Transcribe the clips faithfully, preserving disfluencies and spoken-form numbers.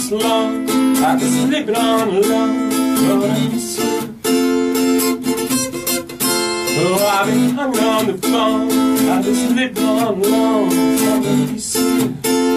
so long, I've been sleeping on alone, but I miss you. Oh, I've been hanging on the phone, I've been sleeping on alone, but I miss you.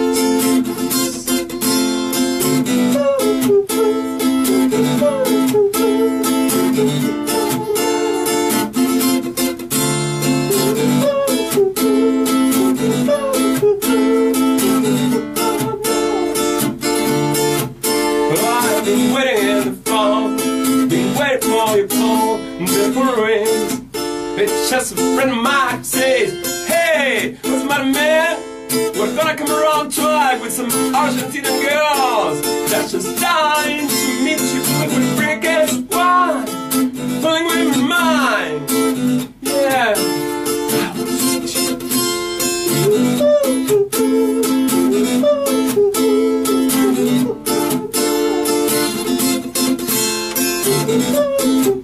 I've been waiting in the phone, been waiting for your phone, different rings. It's just a friend of mine who says, hey, what's the matter, man? We're gonna come around tonight with some Argentinian girls that's just dying to meet you. But we bring against wine, pulling women mind. Yeah, I will meet you.